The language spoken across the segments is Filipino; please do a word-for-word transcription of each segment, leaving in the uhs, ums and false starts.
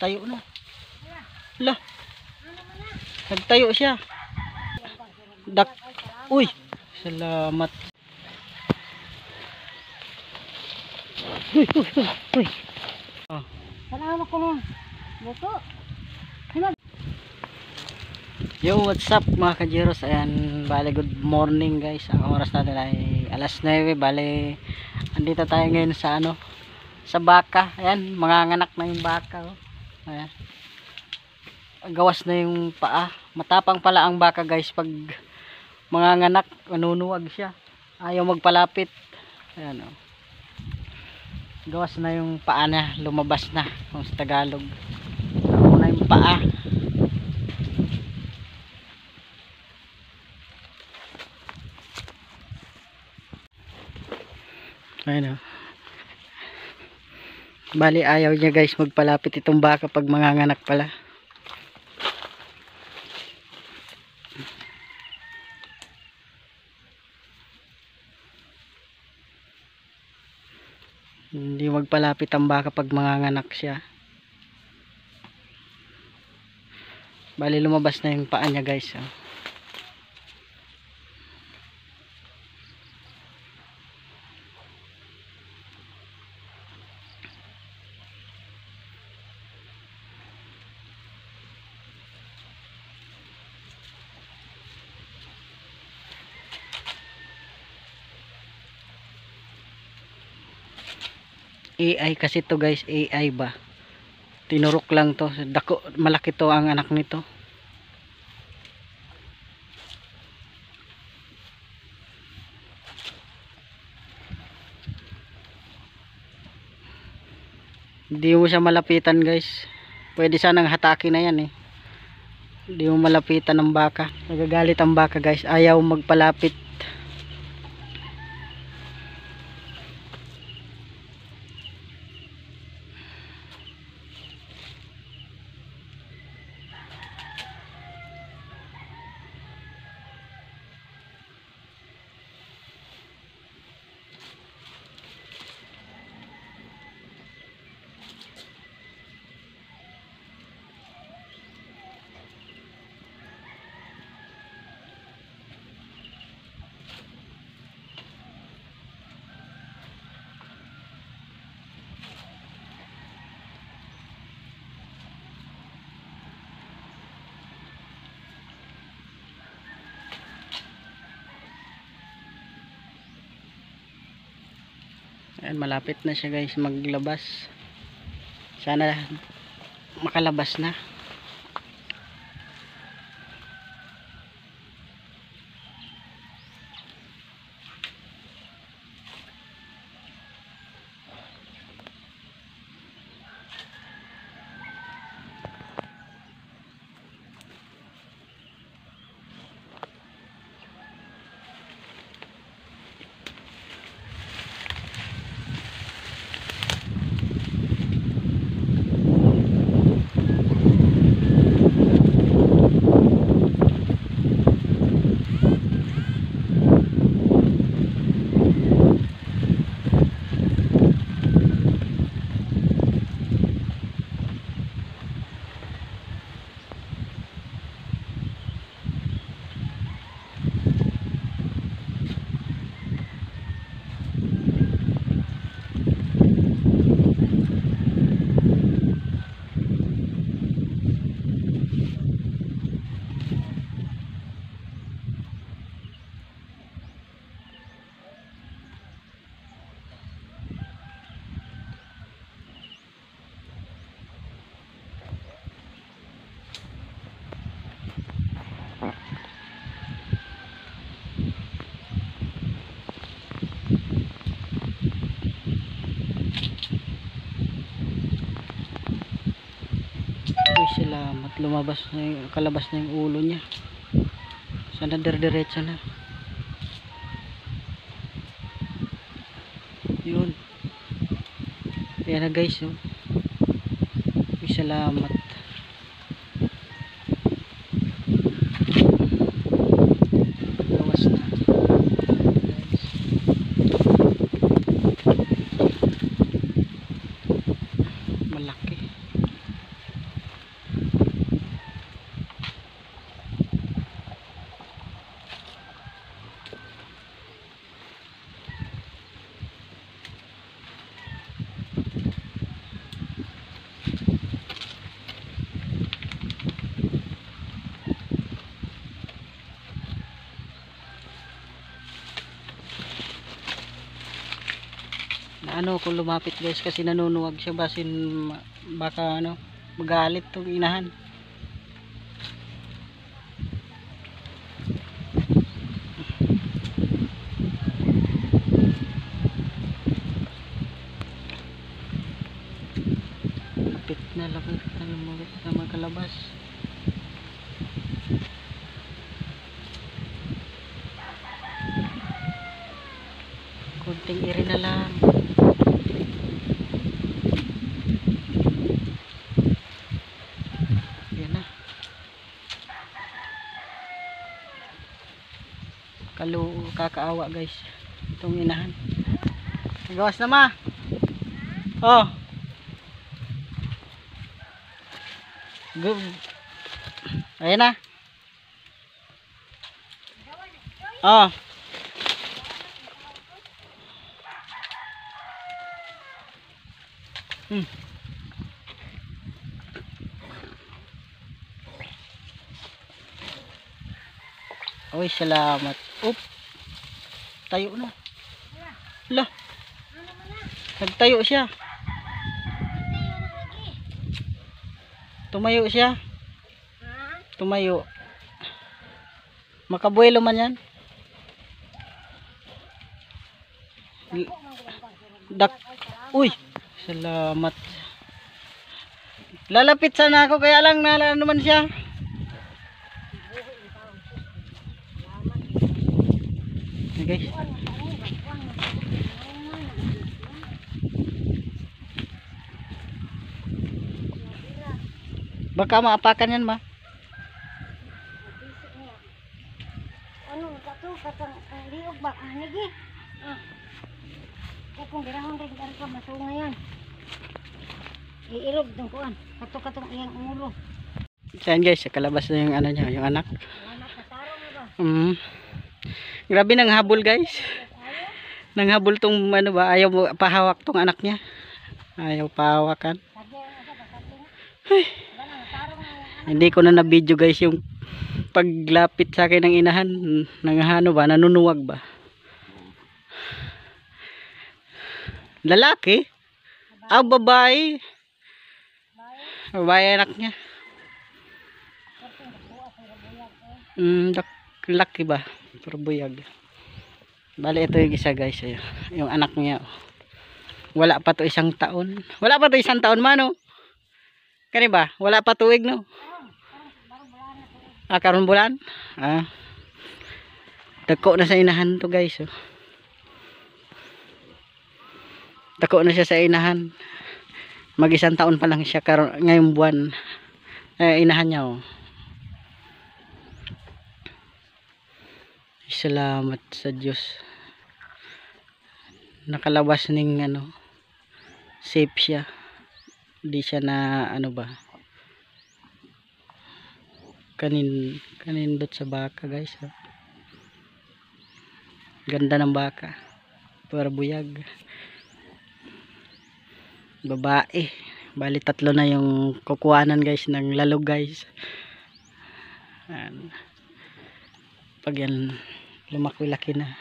Tayo na. Lah. Nagtayo siya. Dak. Uy. Salamat. Uy, uy, uy, uy. Oh. Salamat ko nun. Buto. Yo, what's up mga kajeros? Ayan, bale good morning guys. Ang oras natin ay alas nine. Bale, andito tayo ngayon sa ano, sa baka. Ayan, manganganak na yung baka. Oh. Ayan. Gawas na yung paa. Matapang pala ang baka guys. Pag manganganak, manunuwag siya. Ayaw magpalapit. Ayan oh. Gawas na yung paa na. Lumabas na. Kung sa Tagalog. Ako na yung paa. Ayan o. Bali ayaw niya guys magpalapit itong baka pag manganganak pala. Hindi magpalapit ang baka pag manganganak siya. Bali lumabas na yung paa niya guys. Oh. A I kasi to guys, A I ba? Tinurok lang to. Dako, malaki to ang anak nito. Hindi mo siya malapitan guys. Pwede sanang hatake na yan eh. Hindi mo malapitan ng baka. Nagagalit ang baka guys. Ayaw magpalapit. Ayan, malapit na siya guys maglabas. Sana makalabas na. Uy, salamat. Lumabas na yung, kalabas na yung ulo niya. Sana dire-diretso na. Yun. Ayan na guys. Oh. Uy, salamat. Lawas na. Malaki. ano kung lumapit guys, kasi nanunuwag siya, basin baka ano magalit tong inahan. Lapit na, lapit na lumapit na magkalabas. Kunting iri na lang. Yan na. Kalu, kakaawa guys itong inahan. Gawas na ma. Oh. Good. Ayan na. Oh. Hmm. Oy, salamat. Up. Tayo na. Lah. Nagtayo siya. Tumayo siya. Tumayo. Makabuelo man yan. Dak. Uy. Salamat. Lalapit sana ako, kaya lang nala naman siya. Okay. Baka maapakan yan ba? Ano kato katang liog ba anigi? Ah. Kung dirahon rin ka masunga yan. Iirog dong kuan. Kato katong iyang ulo. Saan guys, kalabas na yung ano niya, yung anak. Anak kasarong na ba? Mm. Grabe nang habol guys. Nang habol tong ano ba, ayaw mo pahawak tong anak niya. Ayaw pahawakan. Ay. Hindi ko na na-video guys yung paglapit sa akin ng inahan. Nangahano ba, nanunuwag ba? Lalaki? Ah, babae. Babae anak niya. Mm, laki ba? Pero buyag. Bali ito yung isa guys. Ayo. Yung anak niya. Wala pa to isang taon. Wala pa to isang taon mano. Kani ba? Wala pa tuig no? Ah, karon bulan? Ah. Dako na sa inahan to guys. Oh. Dako na siya sa inahan. Mag isang taon pa lang siya karon ngayong buwan. Eh, inahan niya oh. Salamat sa Diyos. Nakalabas ning ano. Safe siya. Di siya na ano ba. Kanin kanindot sa baka guys. Oh. Ganda ng baka. Para buyag. Babae. Bali tatlo na yung kukuhanan guys ng lalog guys. Ayan. Pag yan lumaki-laki na.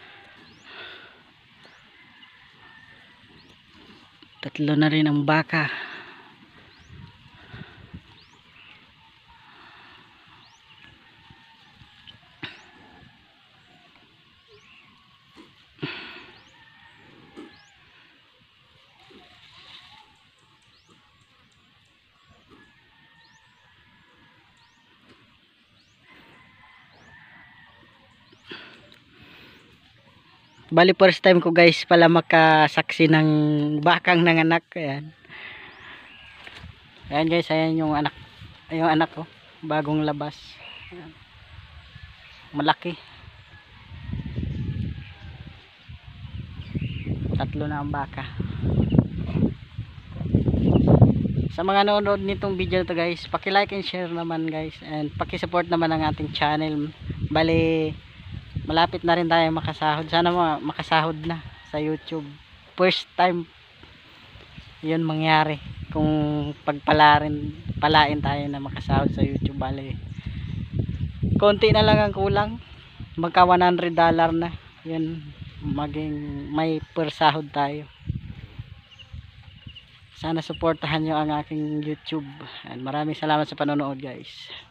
Tatlo na rin ang baka. Bali first time ko guys pala makasaksi ng bakang nanganak. Ayan. Ayan guys, ayan yung anak. Yung anak ko, bagong labas. Ayan. Malaki. Tatlo na ang baka. Sa mga nanonood nitong video to guys, paki-like and share naman guys, and paki-support naman ang ating channel. Bali malapit na rin tayo makasahod. Sana ma makasahod na sa YouTube. First time yun mangyari. Kung pagpalarin, palain tayo na makasahod sa YouTube. Bali konti na lang ang kulang. Magka one hundred dollar na. Yan, maging may per sahod tayo. Sana suportahan nyo ang aking YouTube. And maraming salamat sa panonood guys.